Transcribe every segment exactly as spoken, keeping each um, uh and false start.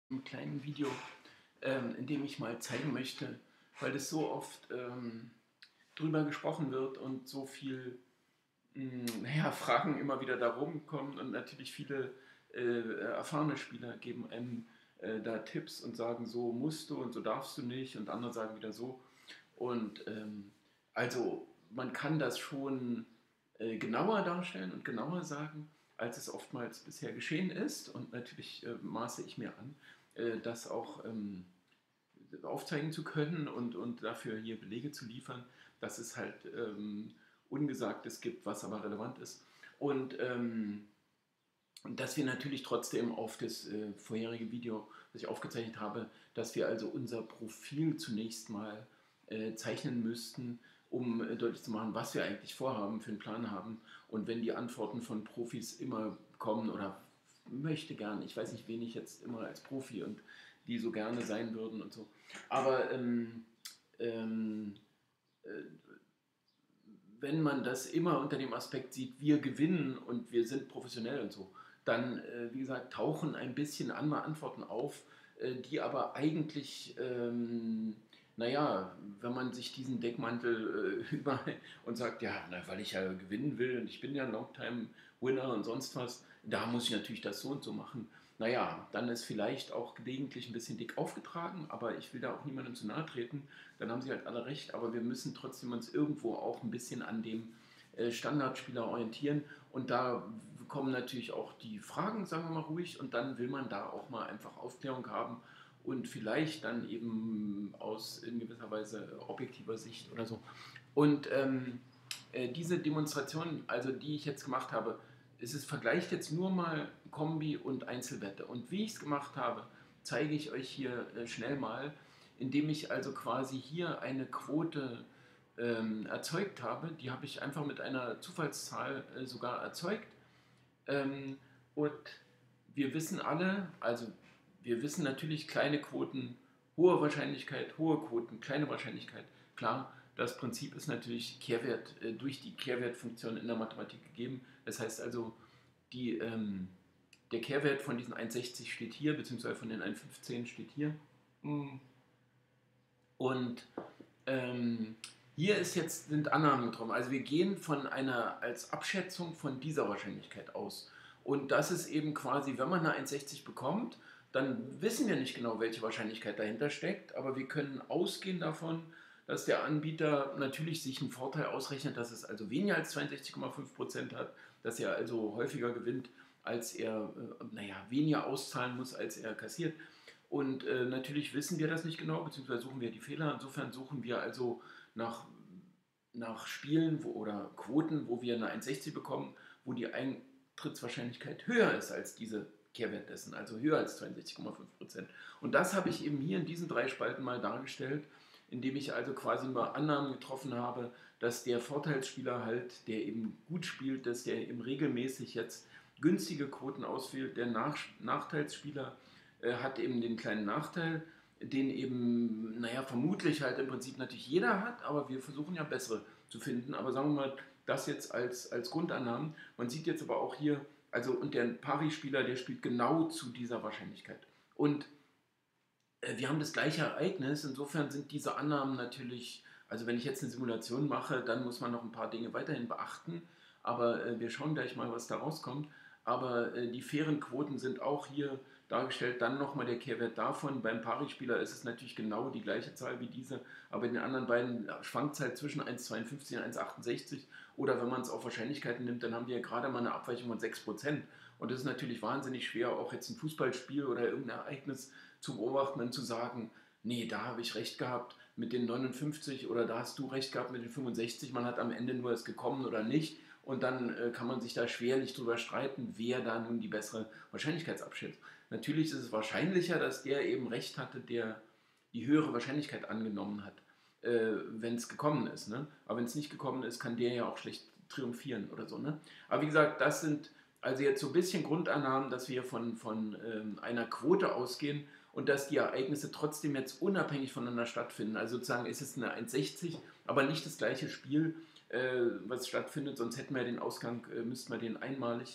Einem kleinen Video, ähm, in dem ich mal zeigen möchte, weil es so oft ähm, drüber gesprochen wird und so viel mh, naja, Fragen immer wieder darum kommen und natürlich viele äh, erfahrene Spieler geben einem äh, da Tipps und sagen, so musst du und so darfst du nicht und andere sagen wieder so. Und ähm, also man kann das schon äh, genauer darstellen und genauer sagen, als es oftmals bisher geschehen ist. Und natürlich äh, maße ich mir an, äh, das auch ähm, aufzeigen zu können und, und dafür hier Belege zu liefern, dass es halt ähm, Ungesagtes gibt, was aber relevant ist. Und ähm, dass wir natürlich trotzdem auf das äh, vorherige Video, das ich aufgezeichnet habe, dass wir also unser Profil zunächst mal äh, zeichnen müssten, um äh, deutlich zu machen, was wir eigentlich vorhaben, für einen Plan haben. Und wenn die Antworten von Profis immer kommen oder möchte gern, ich weiß nicht, wen ich jetzt immer als Profi und die so gerne sein würden und so. Aber ähm, ähm, äh, wenn man das immer unter dem Aspekt sieht, wir gewinnen und wir sind professionell und so, dann, äh, wie gesagt, tauchen ein bisschen andere Antworten auf, äh, die aber eigentlich, ähm, naja, wenn man sich diesen Deckmantel äh, über und sagt, ja, na, weil ich ja gewinnen will und ich bin ja ein Longtime-Winner und sonst was, da muss ich natürlich das so und so machen. Naja, dann ist vielleicht auch gelegentlich ein bisschen dick aufgetragen, aber ich will da auch niemandem zu nahe treten, dann haben sie halt alle recht, aber wir müssen trotzdem uns irgendwo auch ein bisschen an dem äh, Standardspieler orientieren und da kommen natürlich auch die Fragen, sagen wir mal ruhig, und dann will man da auch mal einfach Aufklärung haben und vielleicht dann eben aus in gewisser Weise objektiver Sicht oder so. Und ähm, äh, diese Demonstration, also die ich jetzt gemacht habe, ist es vergleicht jetzt nur mal Kombi und Einzelwette. Und wie ich es gemacht habe, zeige ich euch hier äh, schnell mal, indem ich also quasi hier eine Quote ähm, erzeugt habe. Die habe ich einfach mit einer Zufallszahl äh, sogar erzeugt. Ähm, und wir wissen alle, also wir wissen natürlich kleine Quoten, hohe Wahrscheinlichkeit, hohe Quoten, kleine Wahrscheinlichkeit. Klar, das Prinzip ist natürlich Kehrwert äh, durch die Kehrwertfunktion in der Mathematik gegeben. Das heißt also, die, ähm, der Kehrwert von diesen eins Komma sechzig steht hier, beziehungsweise von den eins Komma fünfzehn steht hier. Und ähm, hier ist jetzt, sind Annahmen drum. Also wir gehen von einer als Abschätzung von dieser Wahrscheinlichkeit aus. Und das ist eben quasi, wenn man eine eins Komma sechzig bekommt, dann wissen wir nicht genau, welche Wahrscheinlichkeit dahinter steckt, aber wir können ausgehen davon, dass der Anbieter natürlich sich einen Vorteil ausrechnet, dass es also weniger als zweiundsechzig Komma fünf Prozent hat, dass er also häufiger gewinnt, als er, äh, naja, weniger auszahlen muss, als er kassiert. Und äh, natürlich wissen wir das nicht genau, beziehungsweise suchen wir die Fehler. Insofern suchen wir also nach, nach Spielen wo, oder Quoten, wo wir eine eins Komma sechzig bekommen, wo die Eintrittswahrscheinlichkeit höher ist als diese Kehrwert dessen, also höher als zweiundsechzig Komma fünf Prozent. Und das habe ich eben hier in diesen drei Spalten mal dargestellt, indem ich also quasi nur Annahmen getroffen habe, dass der Vorteilsspieler halt, der eben gut spielt, dass der eben regelmäßig jetzt günstige Quoten auswählt, der Nach Nachteilsspieler äh, hat eben den kleinen Nachteil, den eben, naja, vermutlich halt im Prinzip natürlich jeder hat, aber wir versuchen ja bessere zu finden. Aber sagen wir mal, das jetzt als, als Grundannahmen. Man sieht jetzt aber auch hier, also und der Pari-Spieler, der spielt genau zu dieser Wahrscheinlichkeit. Und äh, wir haben das gleiche Ereignis, insofern sind diese Annahmen natürlich, also wenn ich jetzt eine Simulation mache, dann muss man noch ein paar Dinge weiterhin beachten, aber äh, wir schauen gleich mal, was da rauskommt. Aber äh, die fairen Quoten sind auch hier dargestellt. Dann nochmal der Kehrwert davon. Beim Pari-Spieler ist es natürlich genau die gleiche Zahl wie diese, aber in den anderen beiden schwankt es halt zwischen eins Komma zweiundfünfzig und eins Komma achtundsechzig. Oder wenn man es auf Wahrscheinlichkeiten nimmt, dann haben wir gerade mal eine Abweichung von sechs Prozent. Und das ist natürlich wahnsinnig schwer, auch jetzt ein Fußballspiel oder irgendein Ereignis zu beobachten und zu sagen, nee, da habe ich recht gehabt mit den neunundfünfzig oder da hast du recht gehabt mit den fünfundsechzig. Man hat am Ende nur es gekommen oder nicht. Und dann äh, kann man sich da schwerlich drüber streiten, wer da nun die bessere Wahrscheinlichkeitsabschätzung. Natürlich ist es wahrscheinlicher, dass der eben recht hatte, der die höhere Wahrscheinlichkeit angenommen hat, äh, wenn es gekommen ist. Ne? Aber wenn es nicht gekommen ist, kann der ja auch schlecht triumphieren oder so. Ne? Aber wie gesagt, das sind also jetzt so ein bisschen Grundannahmen, dass wir von, von ähm, einer Quote ausgehen und dass die Ereignisse trotzdem jetzt unabhängig voneinander stattfinden. Also sozusagen ist es eine eins Komma sechzig, aber nicht das gleiche Spiel, äh, was stattfindet, sonst hätten wir den Ausgang, äh, müssten wir den einmalig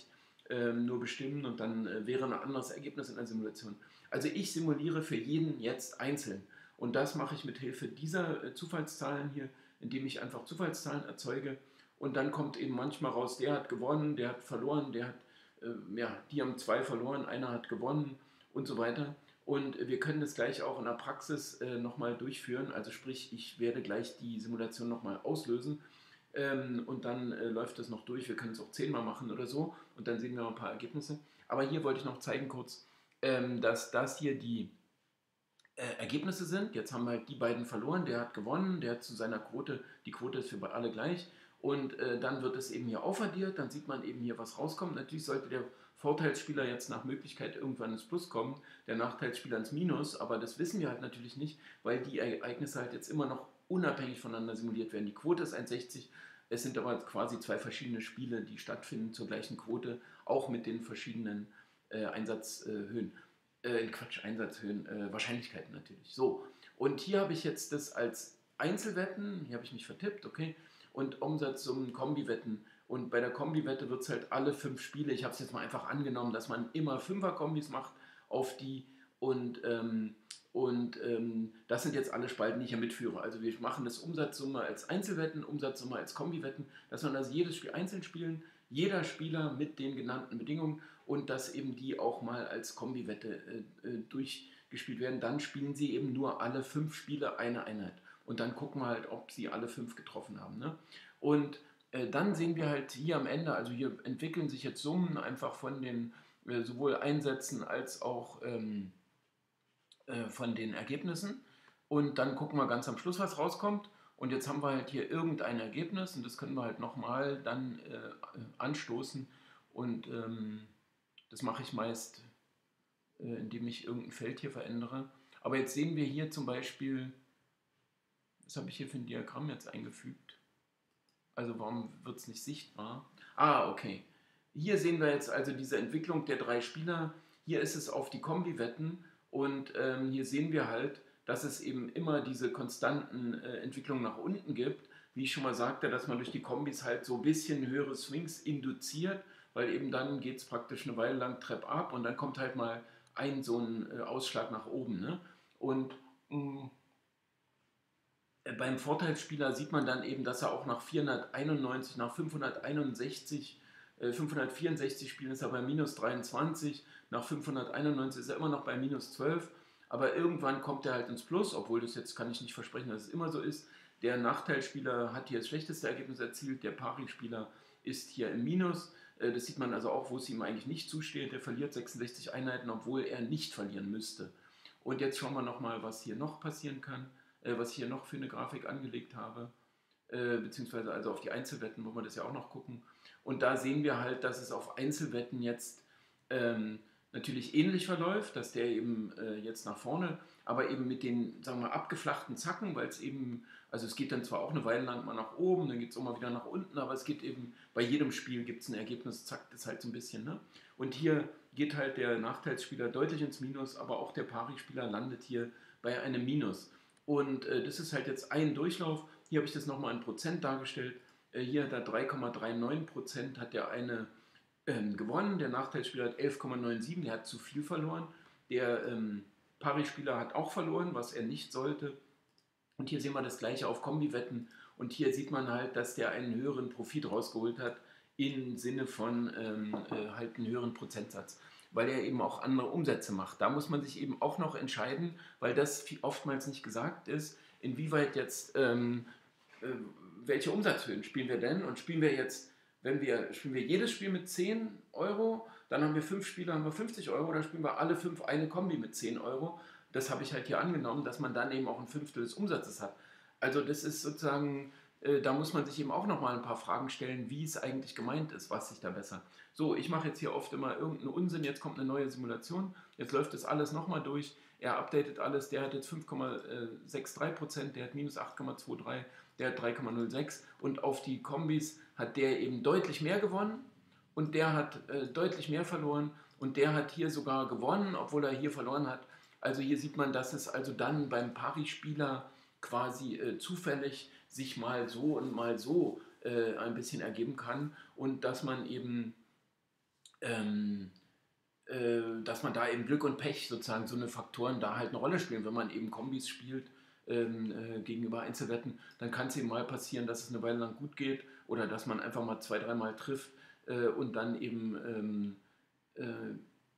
ähm, nur bestimmen und dann äh, wäre ein anderes Ergebnis in der Simulation. Also ich simuliere für jeden jetzt einzeln. Und das mache ich mit Hilfe dieser äh, Zufallszahlen hier, indem ich einfach Zufallszahlen erzeuge. Und dann kommt eben manchmal raus, der hat gewonnen, der hat verloren, der hat, äh, ja, die haben zwei verloren, einer hat gewonnen und so weiter. Und wir können das gleich auch in der Praxis äh, nochmal durchführen. Also sprich, ich werde gleich die Simulation nochmal auslösen ähm, und dann äh, läuft das noch durch. Wir können es auch zehnmal machen oder so und dann sehen wir mal ein paar Ergebnisse. Aber hier wollte ich noch zeigen kurz, ähm, dass das hier die äh, Ergebnisse sind. Jetzt haben halt die beiden verloren, der hat gewonnen, der hat zu seiner Quote, die Quote ist für alle gleich. Und äh, dann wird es eben hier aufaddiert, dann sieht man eben hier, was rauskommt. Natürlich sollte der Vorteilsspieler jetzt nach Möglichkeit irgendwann ins Plus kommen, der Nachteilsspieler ins Minus, aber das wissen wir halt natürlich nicht, weil die Ereignisse halt jetzt immer noch unabhängig voneinander simuliert werden. Die Quote ist eins Komma sechzig, es sind aber quasi zwei verschiedene Spiele, die stattfinden zur gleichen Quote, auch mit den verschiedenen äh, Einsatzhöhen. Äh, Quatsch, Einsatzhöhen, äh, Wahrscheinlichkeiten natürlich. So, und hier habe ich jetzt das als Einzelwetten, hier habe ich mich vertippt, okay, und Umsatzsummen, Kombiwetten. Und bei der Kombiwette wird es halt alle fünf Spiele, ich habe es jetzt mal einfach angenommen, dass man immer Fünfer-Kombis macht auf die und, ähm, und ähm, das sind jetzt alle Spalten, die ich hier mitführe. Also wir machen das Umsatzsumme als Einzelwetten, Umsatzsumme als Kombiwetten, dass man also jedes Spiel einzeln spielen, jeder Spieler mit den genannten Bedingungen und dass eben die auch mal als Kombiwette äh, äh, durchgespielt werden. Dann spielen sie eben nur alle fünf Spiele eine Einheit. Und dann gucken wir halt, ob sie alle fünf getroffen haben. Ne? Und äh, dann sehen wir halt hier am Ende, also hier entwickeln sich jetzt Summen einfach von den äh, sowohl Einsätzen als auch ähm, äh, von den Ergebnissen. Und dann gucken wir ganz am Schluss, was rauskommt. Und jetzt haben wir halt hier irgendein Ergebnis und das können wir halt nochmal dann äh, anstoßen. Und ähm, das mache ich meist, äh, indem ich irgendein Feld hier verändere. Aber jetzt sehen wir hier zum Beispiel, was habe ich hier für ein Diagramm jetzt eingefügt? Also warum wird es nicht sichtbar? Ah, okay. Hier sehen wir jetzt also diese Entwicklung der drei Spieler. Hier ist es auf die Kombi-Wetten und ähm, hier sehen wir halt, dass es eben immer diese konstanten äh, Entwicklungen nach unten gibt. Wie ich schon mal sagte, dass man durch die Kombis halt so ein bisschen höhere Swings induziert, weil eben dann geht es praktisch eine Weile lang Trepp ab und dann kommt halt mal ein so ein äh, Ausschlag nach oben. Ne? Und mh, beim Vorteilsspieler sieht man dann eben, dass er auch nach vierhunderteinundneunzig, nach fünfhunderteinundsechzig, äh, fünfhundertvierundsechzig Spielen ist er bei minus dreiundzwanzig, nach fünfhunderteinundneunzig ist er immer noch bei minus zwölf, aber irgendwann kommt er halt ins Plus, obwohl das jetzt kann ich nicht versprechen, dass es immer so ist. Der Nachteilsspieler hat hier das schlechteste Ergebnis erzielt, der Pari-Spieler ist hier im Minus. Äh, das sieht man also auch, wo es ihm eigentlich nicht zusteht. Der verliert sechsundsechzig Einheiten, obwohl er nicht verlieren müsste. Und jetzt schauen wir nochmal, was hier noch passieren kann. Äh, was ich hier noch für eine Grafik angelegt habe, äh, beziehungsweise also auf die Einzelwetten, wo wir das ja auch noch gucken. Und da sehen wir halt, dass es auf Einzelwetten jetzt ähm, natürlich ähnlich verläuft, dass der eben äh, jetzt nach vorne, aber eben mit den, sagen wir mal, abgeflachten Zacken, weil es eben, also es geht dann zwar auch eine Weile lang mal nach oben, dann geht es auch mal wieder nach unten, aber es geht eben, bei jedem Spiel gibt es ein Ergebnis, zackt es halt so ein bisschen. Ne? Und hier geht halt der Nachteilsspieler deutlich ins Minus, aber auch der Pari-Spieler landet hier bei einem Minus. Und äh, das ist halt jetzt ein Durchlauf. Hier habe ich das nochmal in Prozent dargestellt. Äh, hier hat er drei Komma neununddreißig Prozent hat der eine ähm, gewonnen. Der Nachteilsspieler hat elf Komma siebenundneunzig, der hat zu viel verloren. Der ähm, Pari-Spieler hat auch verloren, was er nicht sollte. Und hier sehen wir das gleiche auf Kombiwetten. Und hier sieht man halt, dass der einen höheren Profit rausgeholt hat im Sinne von ähm, äh, halt einen höheren Prozentsatz, weil er eben auch andere Umsätze macht. Da muss man sich eben auch noch entscheiden, weil das oftmals nicht gesagt ist, inwieweit jetzt, ähm, äh, welche Umsatzhöhen spielen wir denn? Und spielen wir jetzt, wenn wir, spielen wir jedes Spiel mit zehn Euro, dann haben wir fünf Spiele, haben wir fünfzig Euro, oder spielen wir alle fünf eine Kombi mit zehn Euro. Das habe ich halt hier angenommen, dass man dann eben auch ein Fünftel des Umsatzes hat. Also das ist sozusagen, äh, da muss man sich eben auch nochmal ein paar Fragen stellen, wie es eigentlich gemeint ist, was sich da besser. So, ich mache jetzt hier oft immer irgendeinen Unsinn, jetzt kommt eine neue Simulation, jetzt läuft das alles nochmal durch, er updatet alles, der hat jetzt fünf Komma dreiundsechzig Prozent, der hat minus acht Komma dreiundzwanzig, der hat drei Komma null sechs und auf die Kombis hat der eben deutlich mehr gewonnen und der hat äh, deutlich mehr verloren und der hat hier sogar gewonnen, obwohl er hier verloren hat. Also hier sieht man, dass es also dann beim Pari-Spieler quasi äh, zufällig sich mal so und mal so äh, ein bisschen ergeben kann und dass man eben ähm, äh, dass man da eben Glück und Pech sozusagen, so eine Faktoren da halt eine Rolle spielen. Wenn man eben Kombis spielt ähm, äh, gegenüber Einzelwetten, dann kann es eben mal passieren, dass es eine Weile lang gut geht oder dass man einfach mal zwei, dreimal trifft äh, und dann eben, ähm, äh,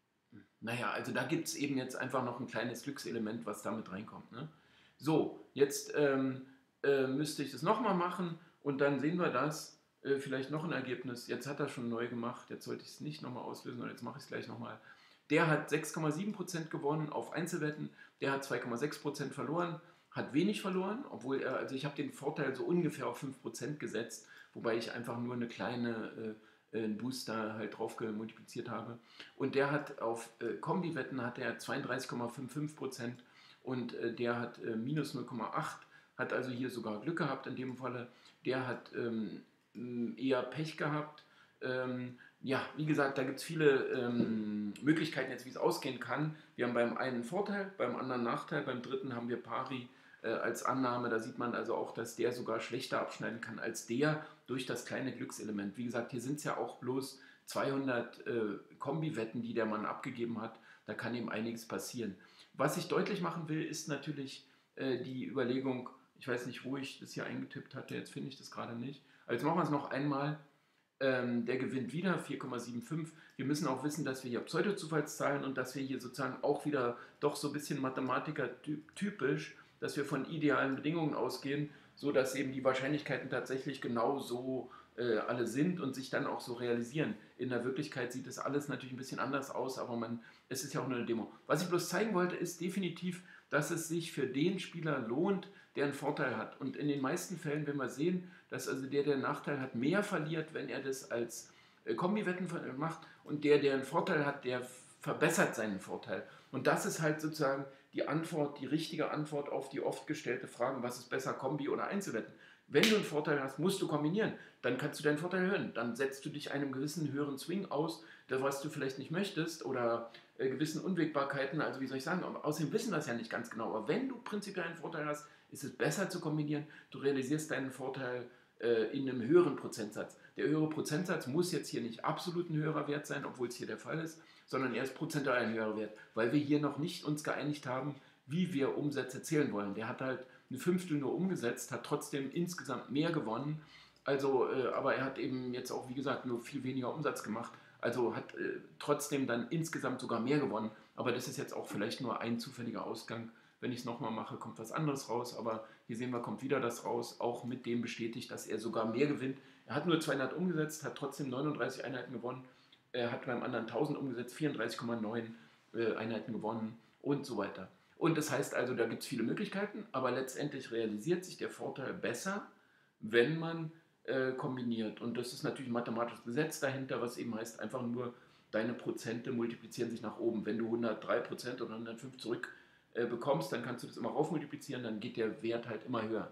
naja, also da gibt es eben jetzt einfach noch ein kleines Glückselement, was damit reinkommt. Ne? So, jetzt ähm, äh, müsste ich das nochmal machen und dann sehen wir das. Äh, vielleicht noch ein Ergebnis. Jetzt hat er schon neu gemacht. Jetzt sollte ich es nicht nochmal auslösen, und jetzt mache ich es gleich nochmal. Der hat sechs Komma sieben Prozent gewonnen auf Einzelwetten. Der hat zwei Komma sechs Prozent verloren. Hat wenig verloren, obwohl er, also ich habe den Vorteil so ungefähr auf fünf Prozent gesetzt, wobei ich einfach nur eine kleine äh, einen Booster halt drauf multipliziert habe. Und der hat auf äh, Kombi-Wetten hat er zweiunddreißig Komma fünfundfünfzig Prozent und äh, der hat äh, minus null Komma acht, hat also hier sogar Glück gehabt in dem Falle. Der hat ähm, eher Pech gehabt. Ähm, ja, wie gesagt, da gibt es viele ähm, Möglichkeiten jetzt, wie es ausgehen kann. Wir haben beim einen Vorteil, beim anderen Nachteil, beim dritten haben wir Pari äh, als Annahme. Da sieht man also auch, dass der sogar schlechter abschneiden kann als der durch das kleine Glückselement. Wie gesagt, hier sind es ja auch bloß zweihundert äh, Kombi-Wetten, die der Mann abgegeben hat. Da kann ihm einiges passieren. Was ich deutlich machen will, ist natürlich äh, die Überlegung, ich weiß nicht, wo ich das hier eingetippt hatte, jetzt finde ich das gerade nicht. Also machen wir es noch einmal. Ähm, der gewinnt wieder vier Komma fünfundsiebzig. Wir müssen auch wissen, dass wir hier Pseudo-Zufallszahlen und dass wir hier sozusagen auch wieder doch so ein bisschen Mathematiker-typisch, dass wir von idealen Bedingungen ausgehen, so dass eben die Wahrscheinlichkeiten tatsächlich genau so äh, alle sind und sich dann auch so realisieren. In der Wirklichkeit sieht das alles natürlich ein bisschen anders aus, aber man, es ist ja auch nur eine Demo. Was ich bloß zeigen wollte, ist definitiv, dass es sich für den Spieler lohnt, der einen Vorteil hat. Und in den meisten Fällen, wenn wir sehen, dass also der, der einen Nachteil hat, mehr verliert, wenn er das als äh, Kombi-Wetten macht und der, der einen Vorteil hat, der verbessert seinen Vorteil. Und das ist halt sozusagen die Antwort, die richtige Antwort auf die oft gestellte Frage, was ist besser, Kombi oder Einzelwetten? Wenn du einen Vorteil hast, musst du kombinieren. Dann kannst du deinen Vorteil erhöhen. Dann setzt du dich einem gewissen höheren Swing aus, was du vielleicht nicht möchtest oder äh, gewissen Unwägbarkeiten. Also wie soll ich sagen, außerdem wissen wir es ja nicht ganz genau. Aber wenn du prinzipiell einen Vorteil hast, ist es besser zu kombinieren. Du realisierst deinen Vorteil äh, in einem höheren Prozentsatz. Der höhere Prozentsatz muss jetzt hier nicht absolut ein höherer Wert sein, obwohl es hier der Fall ist, sondern er ist prozentual ein höherer Wert, weil wir hier noch nicht uns geeinigt haben, wie wir Umsätze zählen wollen. Der hat halt eine Fünftel nur umgesetzt, hat trotzdem insgesamt mehr gewonnen. Also, äh, aber er hat eben jetzt auch, wie gesagt, nur viel weniger Umsatz gemacht. Also hat äh, trotzdem dann insgesamt sogar mehr gewonnen. Aber das ist jetzt auch vielleicht nur ein zufälliger Ausgang. Wenn ich es nochmal mache, kommt was anderes raus. Aber hier sehen wir, kommt wieder das raus. Auch mit dem bestätigt, dass er sogar mehr gewinnt. Er hat nur zweihundert umgesetzt, hat trotzdem neununddreißig Einheiten gewonnen. Er hat beim anderen tausend umgesetzt, vierunddreißig Komma neun äh, Einheiten gewonnen und so weiter. Und das heißt also, da gibt es viele Möglichkeiten, aber letztendlich realisiert sich der Vorteil besser, wenn man äh, kombiniert. Und das ist natürlich ein mathematisches Gesetz dahinter, was eben heißt, einfach nur deine Prozente multiplizieren sich nach oben. Wenn du hundertdrei Prozent oder hundertfünf zurück äh, bekommst, dann kannst du das immer raufmultiplizieren, dann geht der Wert halt immer höher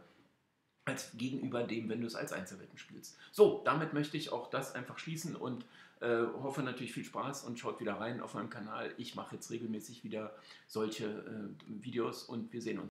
als gegenüber dem, wenn du es als Einzelwetten spielst. So, damit möchte ich auch das einfach schließen und äh, hoffe natürlich viel Spaß und schaut wieder rein auf meinem Kanal. Ich mache jetzt regelmäßig wieder solche äh, Videos und wir sehen uns.